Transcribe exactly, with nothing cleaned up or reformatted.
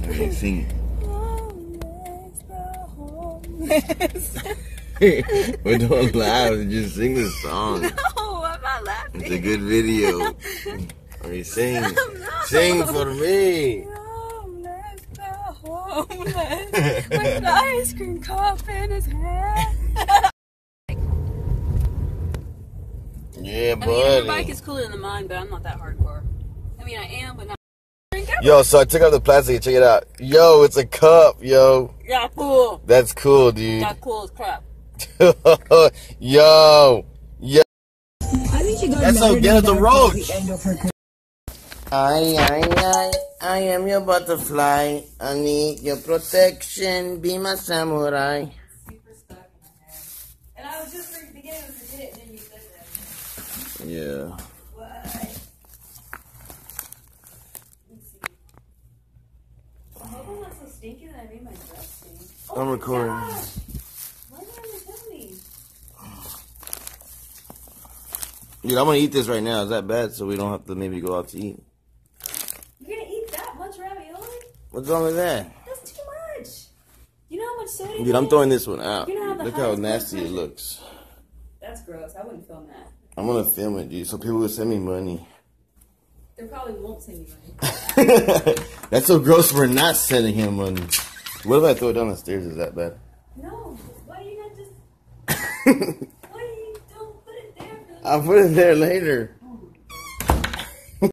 Okay, sing it. But don't laugh, just sing the song. No, I'm not laughing. It's a good video. Okay, sing. Sing for me. Let's go homeless with an ice cream cup in his hand. Yeah, buddy. I mean, your bike is cooler than mine, but I'm not that hardcore. I mean, I am, but not. Yo, so I took out the plastic. Check it out. Yo, it's a cup, yo. Yeah, cool. That's cool, dude. Yeah, cool as crap. Yo, yo. That's so get at the roach. I, I, I, I am your butterfly. I need your protection. Be my samurai. Super stuck in my head. And I was just beginning to forget it, and then you said that. Yeah. What? Let's see. I hope I'm not so stinky that I made my dress stink. Oh I'm my recording. Gosh. Why did I tell me? Dude, I'm gonna eat this right now. Is that bad? So we don't have to maybe go out to eat. You're gonna eat that much ravioli? What's wrong with that? That's too much. You know how much soda? Dude, I'm throwing this one out. You know how Look how nasty it looks. That's gross. I wouldn't film that. I'm gonna film it, dude, so people will send me money. They probably won't send you money. That's so gross for not sending him money. What if I throw it down the stairs? Is that bad? No. Why do you not just... Why do you don't put it there? For the I'll put it there later.